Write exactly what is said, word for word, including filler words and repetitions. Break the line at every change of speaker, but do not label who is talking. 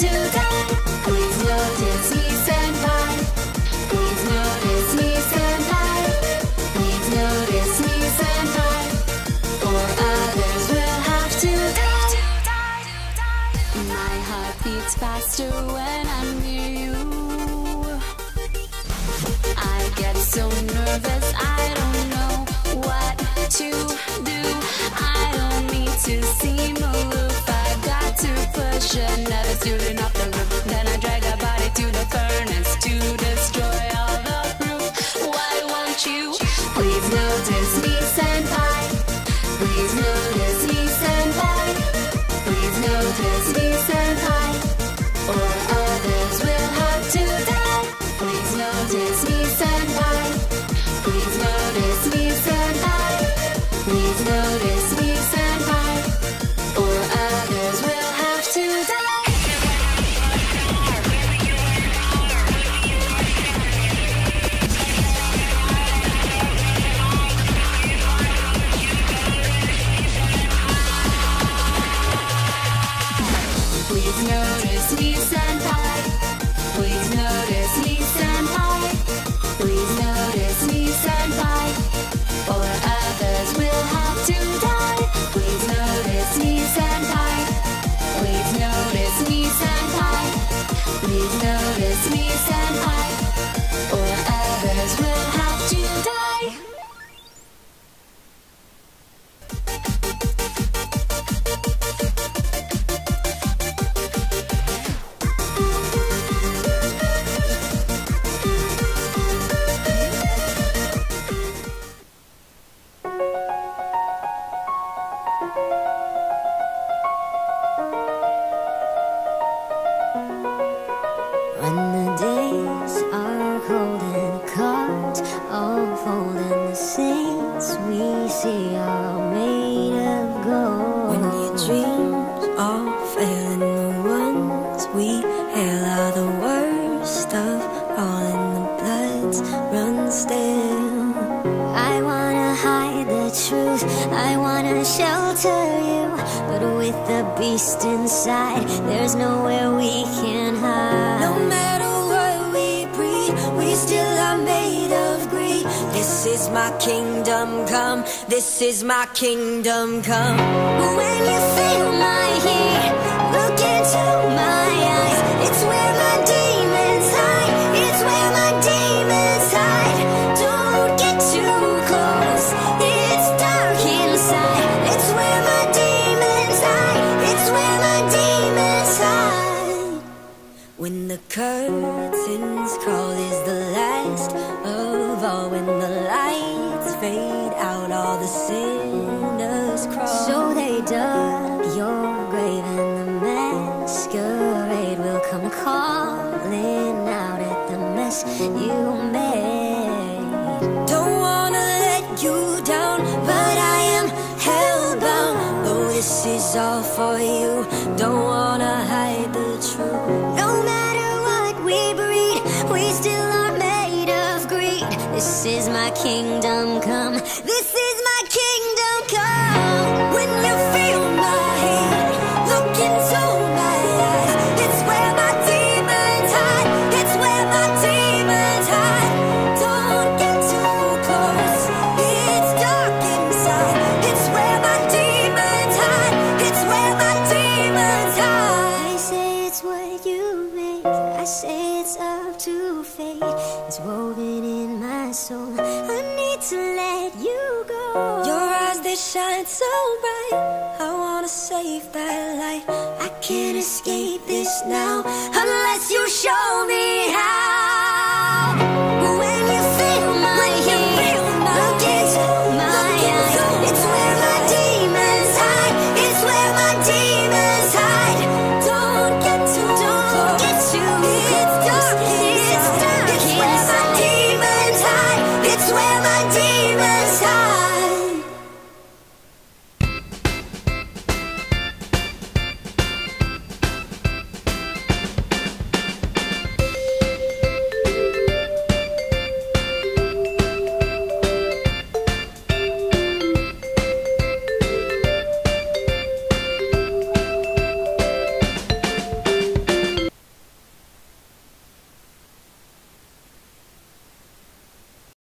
to die. Please notice me, senpai. Please notice me, senpai. Please notice me, senpai. Or others will have to die. My heart beats faster when I'm near you. I get so nervous, I don't know what to do. I don't need to seem aloof. I've got to push another student off the roof. Then I drag a body to the furnace to destroy all the proof. Why won't you please notice me, senpai? Please notice me, senpai. Please notice me, senpai. Or others will have to die. Please notice me, senpai. Please notice me, senpai. Please notice me, senpai. Or others will have to die. Please notice me, senpai. Please notice me, senpai. Please notice me, senpai. Or others will have to die. Please notice me, senpai. Please notice me, senpai. Please notice me, senpai. Or others will have to die.
When the days are cold and the cards all fold and the saints we see are made of gold.
When your dreams all fail and the ones we hail are the worst of all and the bloods run still.
I wanna hide the truth, I wanna shelter you, but with the beast inside, there's nowhere we can hide.
No matter what we breed, we still are made of greed. This is my kingdom come, this is my kingdom come.
When you feel my heat, look into my eyes. It's where my demons hide. It's where my demons hide. Don't get too close. It's dark inside. It's where my demons hide. It's where my demons hide.
When the curtains call is the last of all. When the lights fade out, all the sinners crawl.
So they dug your grave and the masquerade will come calling out at the mess you made.
Don't wanna let you down, but I am hellbound. Though this is all for you, don't wanna hide the truth.
No matter what we breed, we still are made of greed. This is my kingdom come. This is my kingdom come.
When you feel my heat, look into my eyes. It's where my demons hide. It's where my demons hide. Don't get too close. It's dark inside. It's where my demons hide. It's where my demons hide.
I say it's what you make. I say it's up to fate. It's woven in my soul. I need to let you go.
Your eyes, they shine so bright. I wanna save that light.
I can't escape this now.